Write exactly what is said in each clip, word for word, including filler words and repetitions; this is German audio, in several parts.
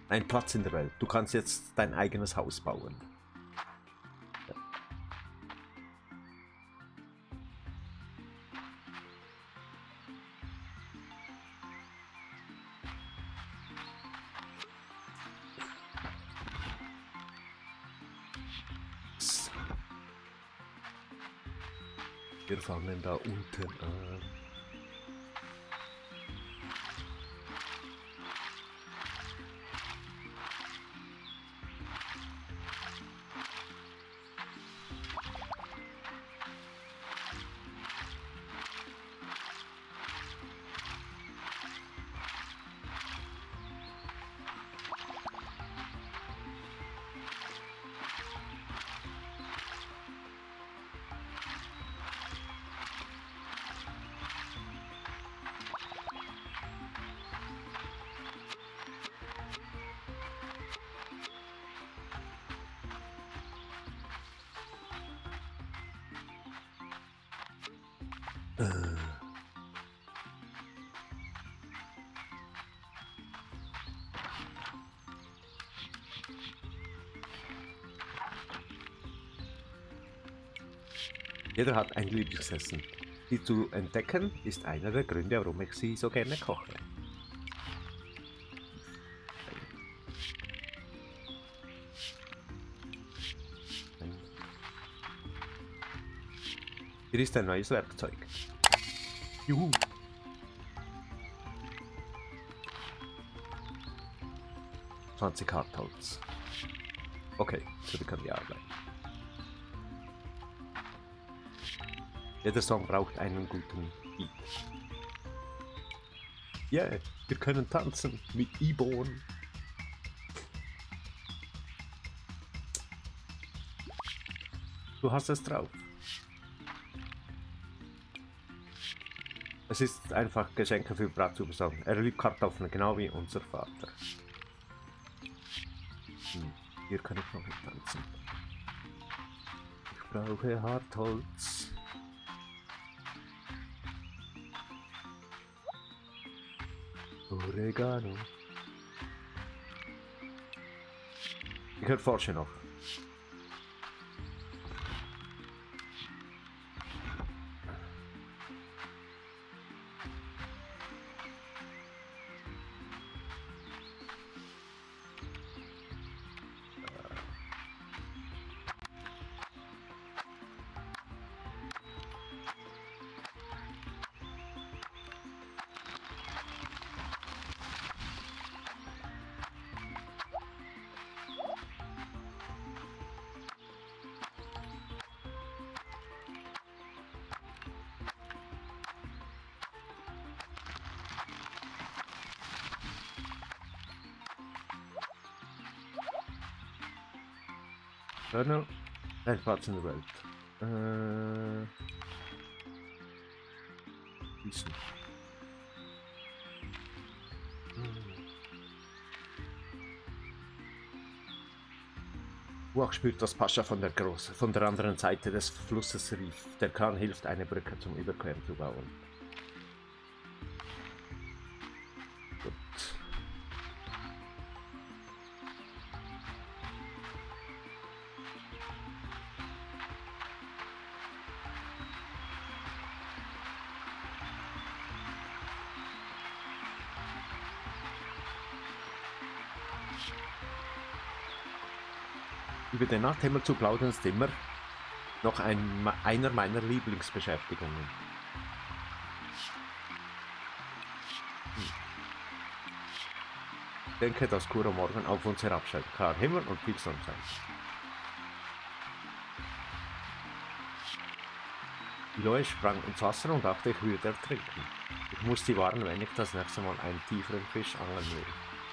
Ein Platz in der Welt. Du kannst jetzt dein eigenes Haus bauen. So. Wir fangen da unten an. Jeder hat ein Lieblingsessen. Die zu entdecken ist einer der Gründe, warum ich sie so gerne koche. Hier ist ein neues Werkzeug. Juhu! zwanzig Hartholz. Okay, zurück an die Arbeit. Jeder Song braucht einen guten Beat. Yeah, wir können tanzen mit Ibon. Du hast es drauf. Es ist einfach Geschenke für Bratzubesorgen. Er liebt Kartoffeln, genau wie unser Vater. Hm, hier kann ich noch nicht tanzen. Ich brauche Hartholz. Oregano. Ich höre Forsche noch. Journal, ein Platz in der Welt. Äh, Wissen. Uach spürt, dass Pascha von der, Groß von der anderen Seite des Flusses rief. Der Kran hilft, eine Brücke zum Überqueren zu bauen. Gut. Über den Nachthimmel zu plaudern ist immer noch ein, einer meiner Lieblingsbeschäftigungen. Hm. Ich denke, dass Kuro morgen auf uns herabschaut. Klar Himmel und viel Sonnenschein. Loe sprang ins Wasser und dachte, ich würde ertrinken. Ich muss sie warnen, wenn ich das nächste Mal einen tieferen Fisch angeln will.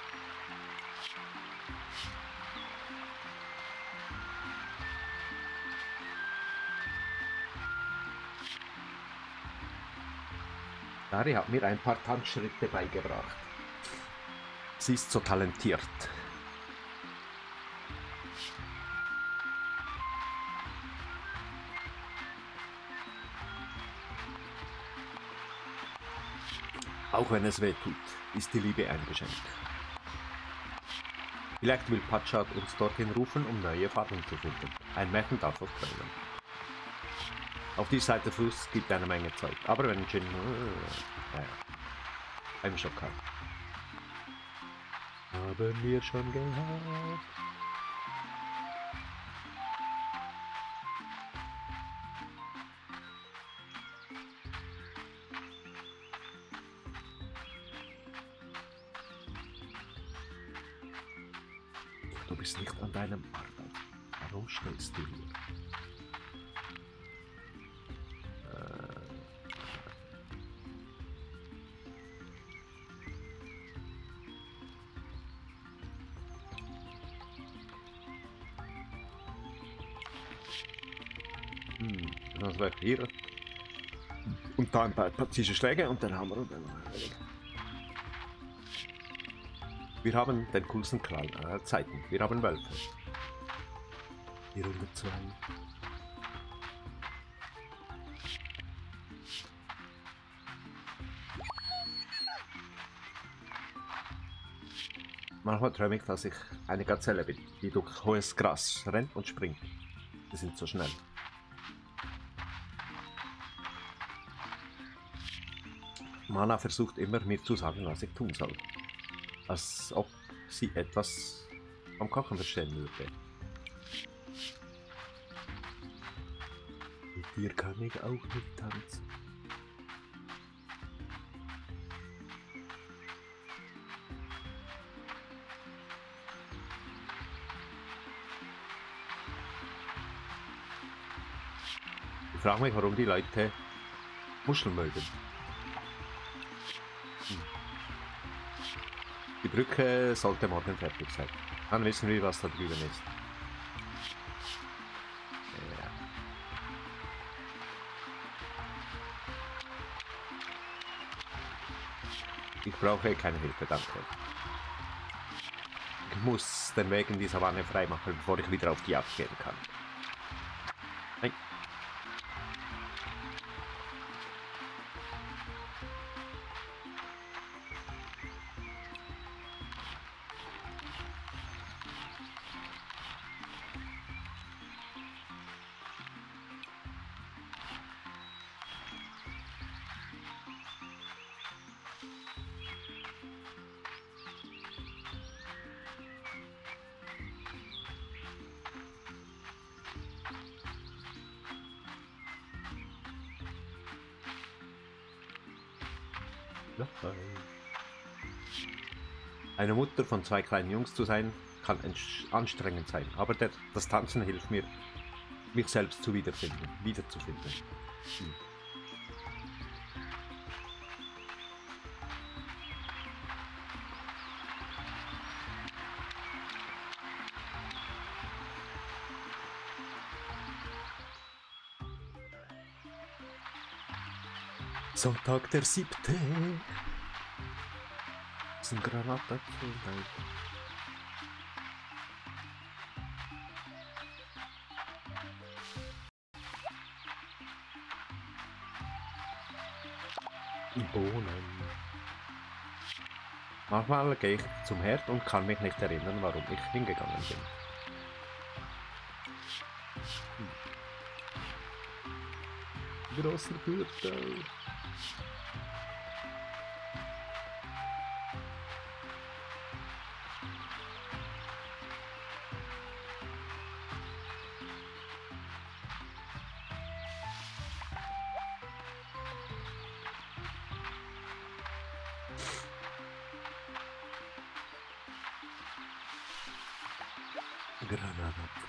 Dari hat mir ein paar Tanzschritte beigebracht. Sie ist so talentiert. Auch wenn es weh tut, ist die Liebe ein Geschenk. Vielleicht will Patschat uns dorthin rufen, um neue Farben zu finden. Ein Märchen darf auch träumen. Auf die Seite Fluss gibt eine Menge Zeug. Aber wenn Jin... Äh, ja, ja. Einem schon kalt. Haben wir schon gehabt. Du bist nicht an deinem Arbeit. Warum stehst du hier? Hm, das wäre hier. Und da ein paar präzise Schläge und dann haben wir... Wir haben den coolsten Knall aller Zeiten. Wir haben Wölfe. Die Runde zwei. Manchmal träume ich, dass ich eine Gazelle bin, die durch hohes Gras rennt und springt. Die sind so schnell. Mana versucht immer, mir zu sagen, was ich tun soll. Als ob sie etwas am Kochen verstehen würde. Mit dir kann ich auch nicht tanzen. Ich frage mich, warum die Leute Muscheln mögen. Hm. Die Brücke sollte morgen fertig sein. Dann wissen wir, was da drüben ist. Ja. Ich brauche keine Hilfe, danke. Ich muss den Weg in die Savanne freimachen, bevor ich wieder auf die Jagd gehen kann. Nein. Eine Mutter von zwei kleinen Jungs zu sein, kann anstrengend sein, aber der, das Tanzen hilft mir, mich selbst zu wiederfinden, wiederzufinden. Hm. Sonntag der siebte. Das ist ein Granatapfel. Bohnen. Manchmal gehe ich zum Herd und kann mich nicht erinnern, warum ich hingegangen bin. Hm. Grosser Gürtel. Granatapfel.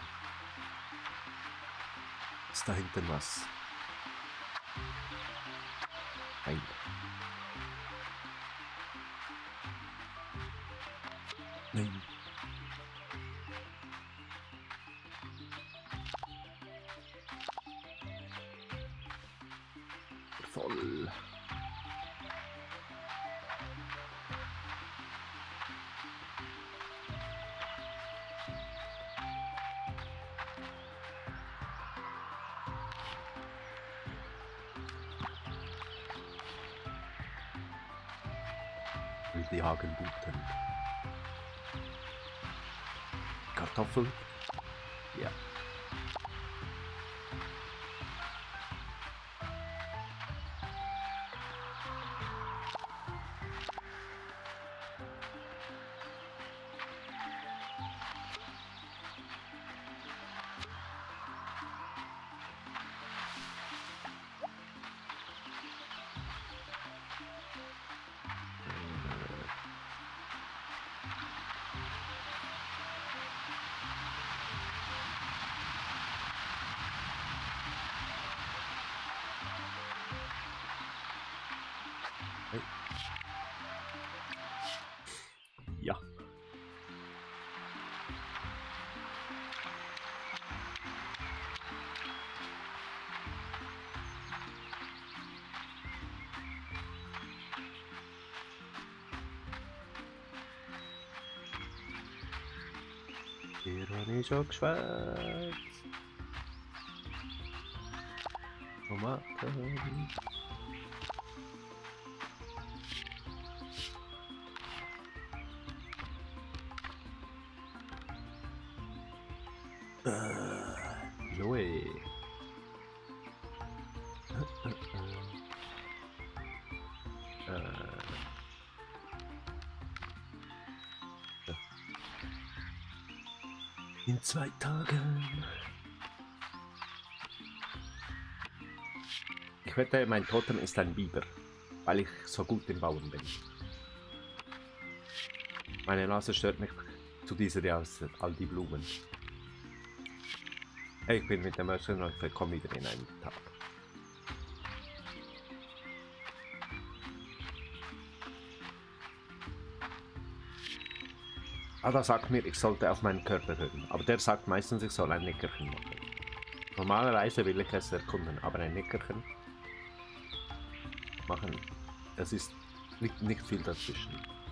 Ist da hinten was? Nein. Nein. Voll. Die Hagelbuten. Kartoffeln. Ja. Ja. Hier habe ich schon geschwätzt. Tomaten. Äh, Joey. äh. In zwei Tagen. Ich wette, mein Totem ist ein Biber, weil ich so gut im Bauen bin. Meine Nase stört mich zu dieser Jahreszeit, all die Blumen. Ich bin mit der Möschenläufer, komm wieder in einen Tag. Ada sagt mir, ich sollte auf meinen Körper hören, aber der sagt meistens, ich soll ein Nickerchen machen. Normalerweise will ich es erkunden, aber ein Nickerchen machen, es ist nicht, nicht viel dazwischen.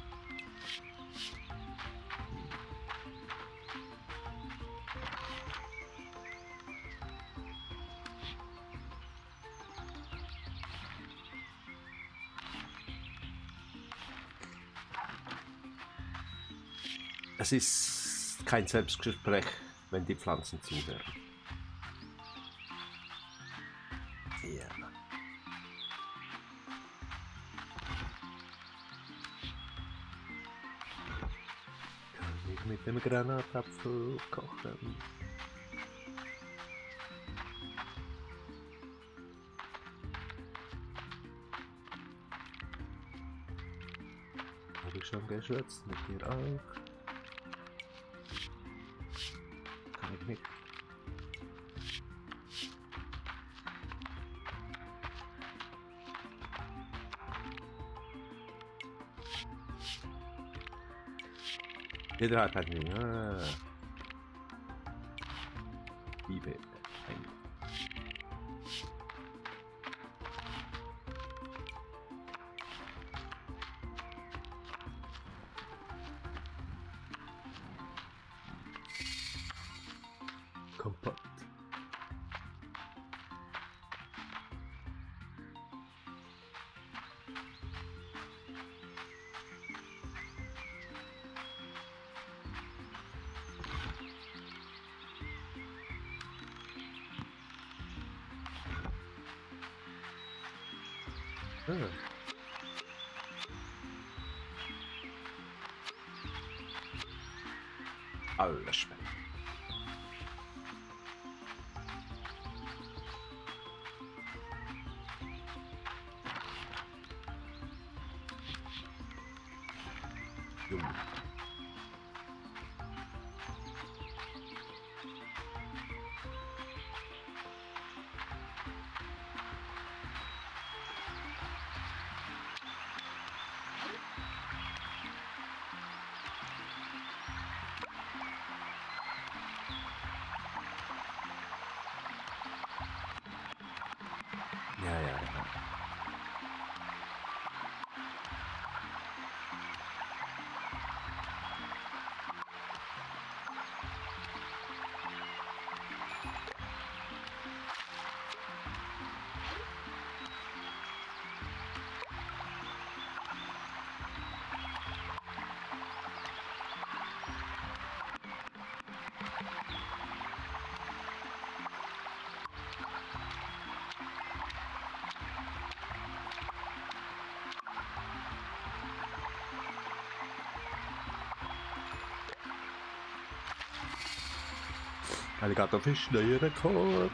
Es ist kein Selbstgespräch, wenn die Pflanzen zuhören. Ja. Kann ich mit dem Granatapfel kochen? Habe ich schon geschwätzt mit dir auch? Kann ich nicht. Jeder hat einen ah. Liebe. Kompott. Ah. Alles spannend. Junge. Ja, ja, ja. Alligatorfisch, neuer Rekord.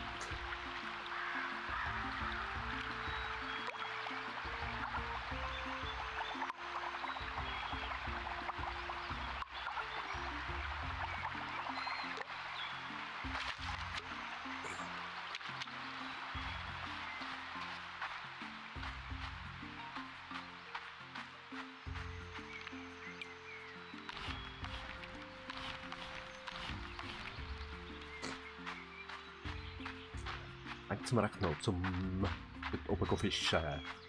Zum Rechnen, zum dort oben fischen.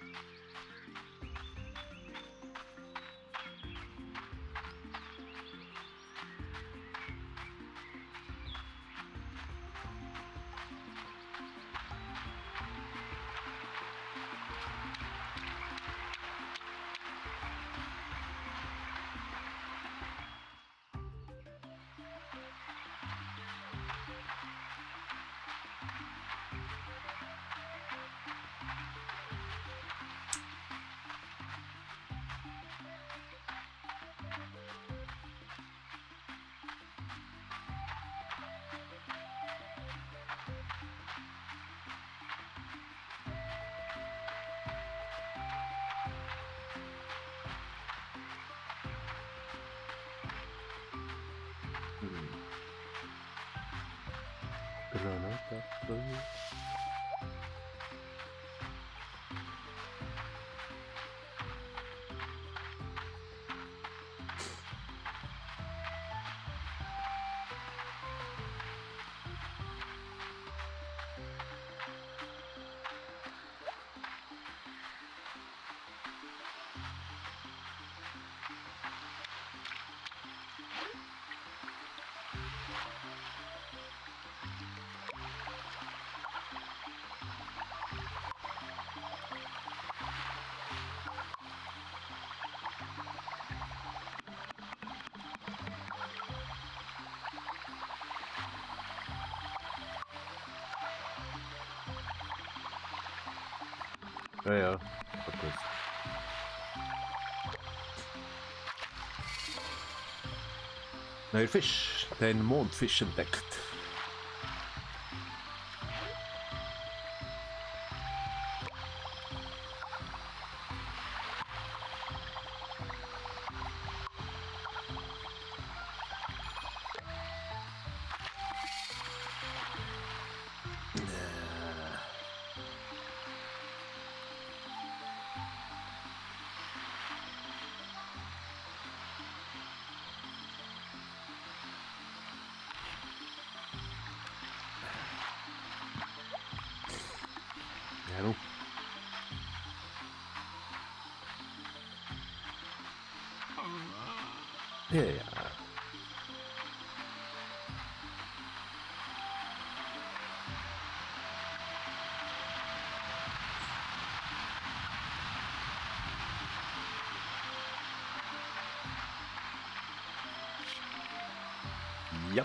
Granata. Ja, ja, vergiss. Neuer Fisch, den Mondfisch entdeckt. Ja, ja, ja. Ja.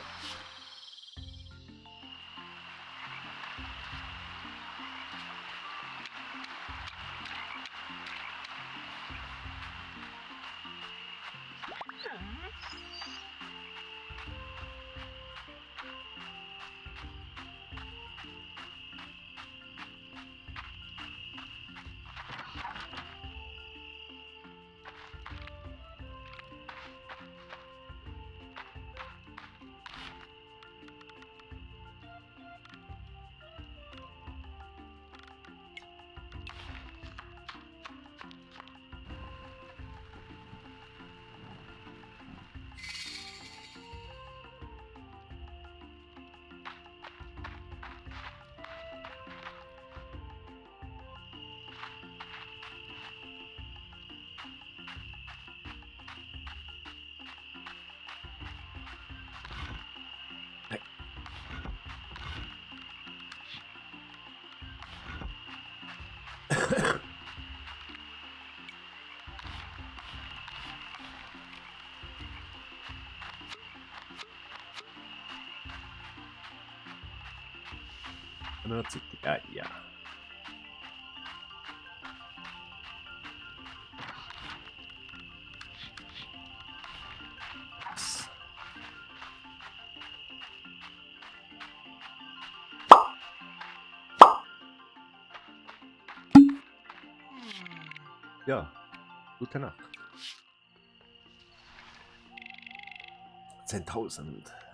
Ja, ja. Ja, gute Nacht. zehntausend.